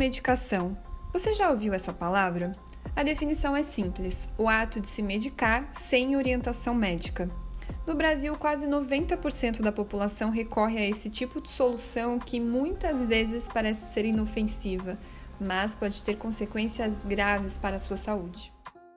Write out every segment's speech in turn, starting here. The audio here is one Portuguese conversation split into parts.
Automedicação. Você já ouviu essa palavra? A definição é simples: o ato de se medicar sem orientação médica. No Brasil, quase 90% da população recorre a esse tipo de solução que muitas vezes parece ser inofensiva, mas pode ter consequências graves para a sua saúde.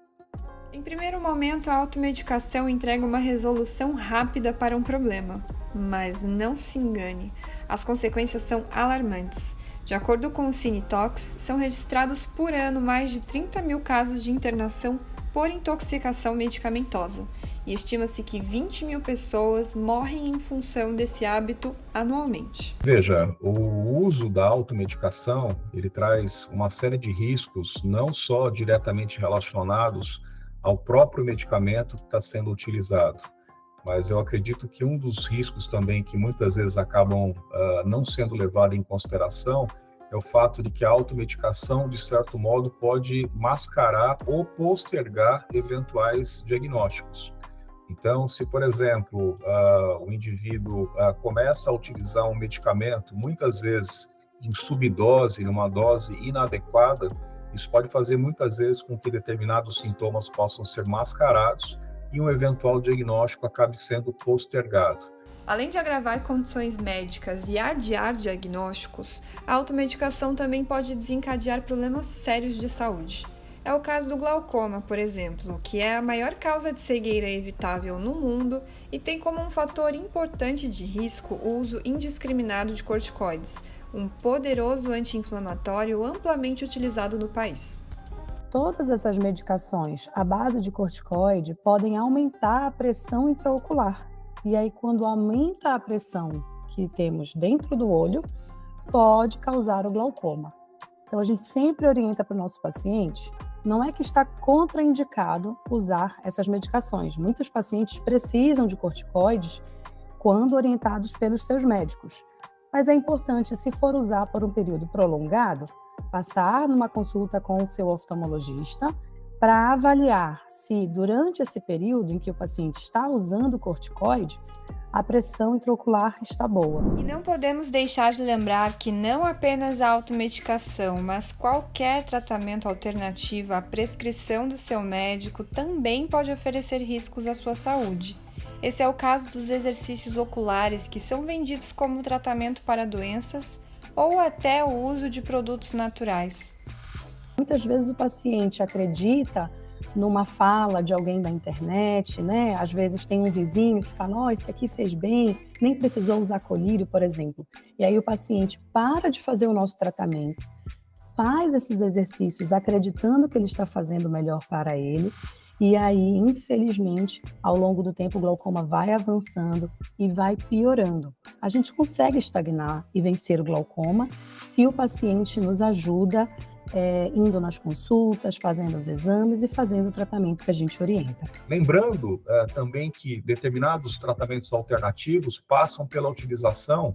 Em primeiro momento, a automedicação entrega uma resolução rápida para um problema, mas não se engane, as consequências são alarmantes. De acordo com o Cinetox, são registrados por ano mais de 30 mil casos de internação por intoxicação medicamentosa, e estima-se que 20 mil pessoas morrem em função desse hábito anualmente. Veja, o uso da automedicação, ele traz uma série de riscos, não só diretamente relacionados ao próprio medicamento que está sendo utilizado, mas eu acredito que um dos riscos também que muitas vezes acabam não sendo levado em consideração é o fato de que a automedicação, de certo modo, pode mascarar ou postergar eventuais diagnósticos. Então, se, por exemplo, o indivíduo começa a utilizar um medicamento, muitas vezes em subdose, numa dose inadequada, isso pode fazer muitas vezes com que determinados sintomas possam ser mascarados e um eventual diagnóstico acabe sendo postergado. Além de agravar condições médicas e adiar diagnósticos, a automedicação também pode desencadear problemas sérios de saúde. É o caso do glaucoma, por exemplo, que é a maior causa de cegueira evitável no mundo e tem como um fator importante de risco o uso indiscriminado de corticoides, um poderoso anti-inflamatório amplamente utilizado no país. Todas essas medicações à base de corticoide podem aumentar a pressão intraocular. E aí, quando aumenta a pressão que temos dentro do olho, pode causar o glaucoma. Então, a gente sempre orienta para o nosso paciente, não é que está contraindicado usar essas medicações. Muitos pacientes precisam de corticoides quando orientados pelos seus médicos. Mas é importante, se for usar por um período prolongado, passar numa consulta com o seu oftalmologista para avaliar se, durante esse período em que o paciente está usando o corticoide, a pressão intraocular está boa. E não podemos deixar de lembrar que não apenas a automedicação, mas qualquer tratamento alternativo à prescrição do seu médico também pode oferecer riscos à sua saúde. Esse é o caso dos exercícios oculares, que são vendidos como tratamento para doenças ou até o uso de produtos naturais. Muitas vezes o paciente acredita numa fala de alguém da internet, né? Às vezes tem um vizinho que fala, esse aqui fez bem, nem precisou usar colírio, por exemplo. E aí o paciente para de fazer o nosso tratamento, faz esses exercícios acreditando que ele está fazendo o melhor para ele, e aí, infelizmente, ao longo do tempo, o glaucoma vai avançando e vai piorando. A gente consegue estagnar e vencer o glaucoma se o paciente nos ajuda indo nas consultas, fazendo os exames e fazendo o tratamento que a gente orienta. Lembrando também que determinados tratamentos alternativos passam pela utilização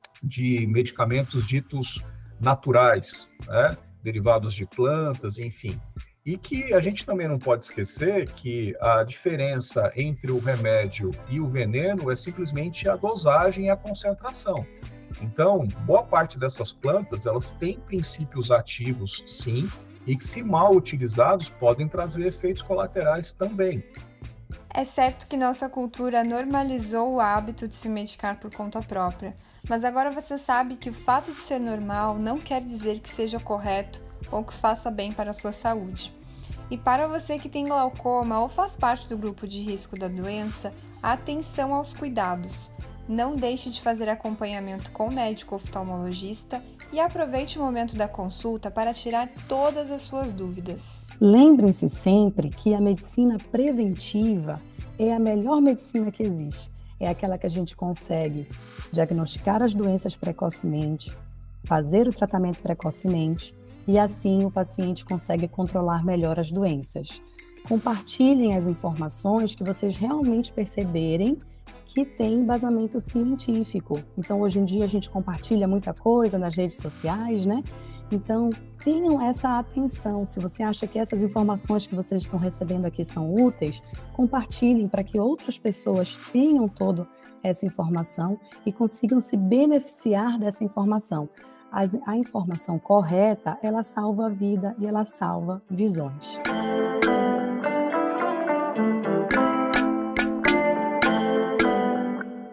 de medicamentos ditos naturais, né? Derivados de plantas, enfim. E que a gente também não pode esquecer que a diferença entre o remédio e o veneno é simplesmente a dosagem e a concentração. Então, boa parte dessas plantas, elas têm princípios ativos, sim, e que, se mal utilizados, podem trazer efeitos colaterais também. É certo que nossa cultura normalizou o hábito de se medicar por conta própria, mas agora você sabe que o fato de ser normal não quer dizer que seja correto ou que faça bem para a sua saúde. E para você que tem glaucoma ou faz parte do grupo de risco da doença, atenção aos cuidados. Não deixe de fazer acompanhamento com o médico oftalmologista e aproveite o momento da consulta para tirar todas as suas dúvidas. Lembrem-se sempre que a medicina preventiva é a melhor medicina que existe. É aquela que a gente consegue diagnosticar as doenças precocemente, fazer o tratamento precocemente e assim o paciente consegue controlar melhor as doenças. Compartilhem as informações que vocês realmente perceberem que tem embasamento científico. Então, hoje em dia, a gente compartilha muita coisa nas redes sociais, né? Então, tenham essa atenção. Se você acha que essas informações que vocês estão recebendo aqui são úteis, compartilhem para que outras pessoas tenham toda essa informação e consigam se beneficiar dessa informação. a informação correta, ela salva a vida e ela salva visões.